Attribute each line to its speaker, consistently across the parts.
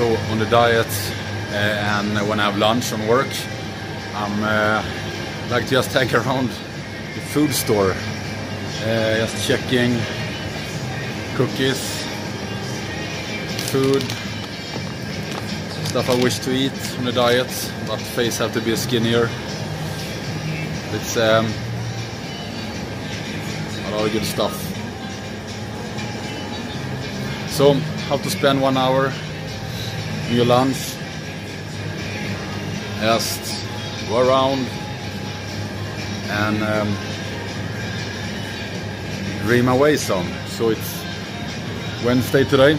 Speaker 1: So on the diet and when I have lunch on work, I'm like just take around the food store, just checking cookies, food, stuff I wish to eat on the diet, but face have to be skinnier. It's a lot of good stuff. So how to spend 1 hour on your lunch? Just go around and dream away some. So it's Wednesday today.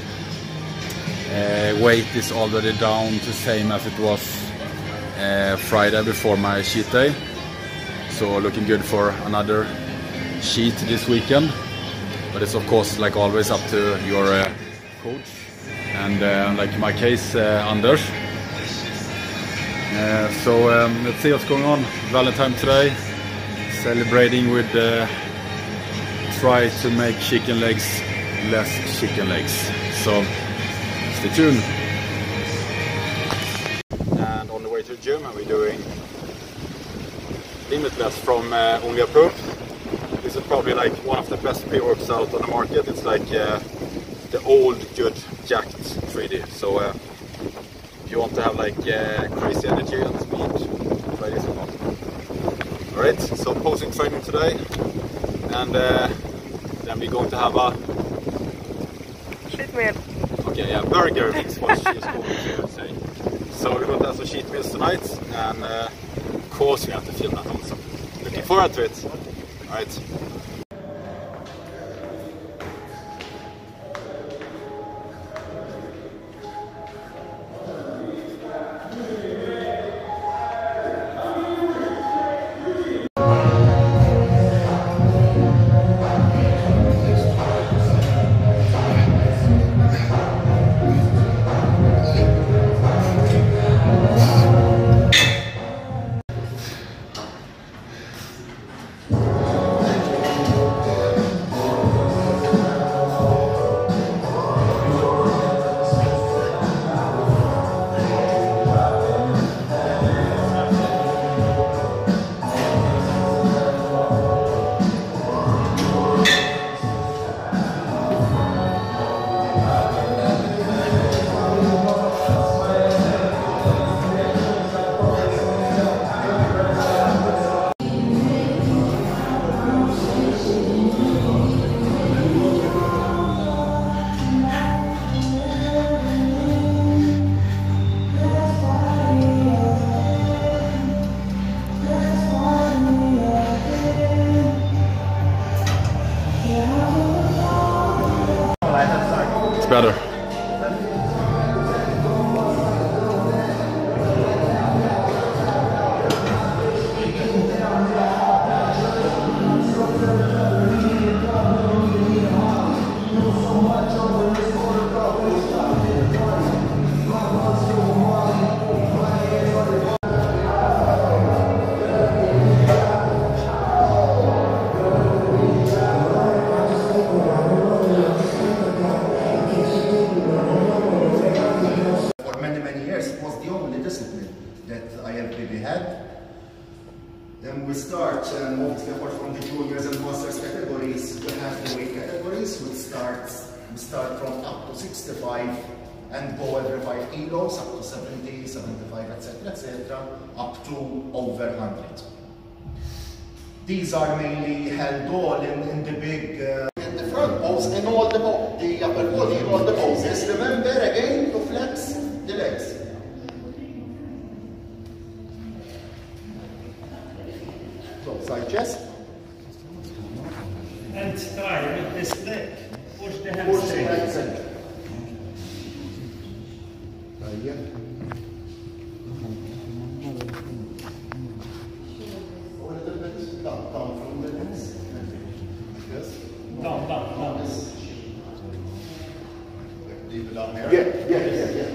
Speaker 1: Weight is already down to same as it was Friday before my cheat day. So looking good for another cheat this weekend. But it's of course, like always, up to your coach and like in my case, Anders. So let's see what's going on. Valentine today, celebrating with try to make chicken legs less chicken legs. So stay tuned. And on the way to the gym, we're doing Limitless from Only Approved. This is probably like one of the best pre-works out on the market. It's like the old good jacked 3D. So if you want to have like crazy energy and speed, try this one. Alright, so posing training today, and then we're going to have a
Speaker 2: cheat meal.
Speaker 1: Okay, yeah, burger is what she's going to say. So we're going to have some cheat meals tonight, and of course we have to film that also. Looking forward to it. Alright. It's better.
Speaker 3: Then we start, and apart from the juniors and masters categories, we have the weight categories. We start from up to 65 and go every 5 kilos, up to 70, 75, etc., etc., up to over 100. These are mainly held all in the big, in the front pose, in all the upper body, in all the poses. Remember again to flex the legs. So, side chest.
Speaker 4: And try with this leg. Push the hamstring.
Speaker 3: Try again. A little bit down from the legs. Yes.
Speaker 4: Down.
Speaker 3: Yes.
Speaker 1: Deeper down here?
Speaker 3: Yeah.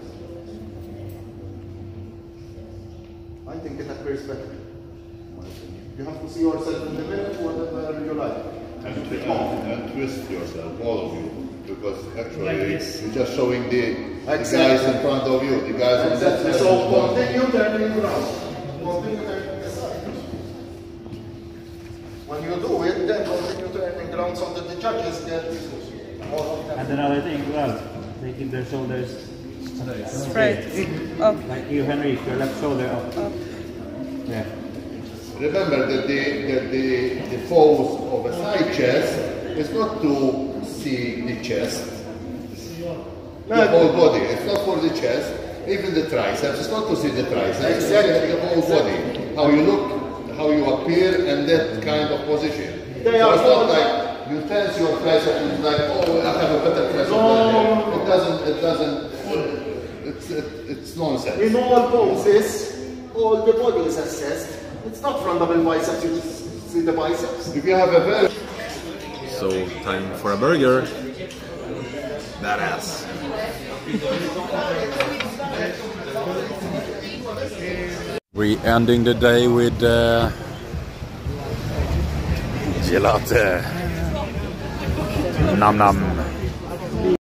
Speaker 3: I think it appears better. You have to see yourself in the mirror whatever you like.
Speaker 5: And twist yourself, all of you, because actually
Speaker 4: Like this.
Speaker 5: you're just showing the
Speaker 3: Exactly.
Speaker 5: The guys in front of you, the guys on that side.
Speaker 3: So continue turning around. Continue turning the side. When you do it, then continue turning around so that the judges get more of them.
Speaker 4: And another thing, well, they keep their shoulders
Speaker 2: Straight. Up.
Speaker 4: like you, Henry, your left shoulder up. Yeah.
Speaker 5: Remember that the pose of a side chest is not to see the chest, the whole body. It's not for the chest, even the triceps. It's not to see the triceps.
Speaker 3: Exactly.
Speaker 5: The whole body. How you look, how you appear, and that kind of position.
Speaker 3: They
Speaker 5: so
Speaker 3: are
Speaker 5: it's not
Speaker 3: all
Speaker 5: like you tense your tricep and it's like, oh, I have a better tricep than him. It doesn't. It's nonsense.
Speaker 3: In all poses, all the body is assessed. It's not from double biceps, you just see the biceps.
Speaker 5: If you have a very
Speaker 1: So time for a burger. Badass. We ending the day with gelato. Nam nam.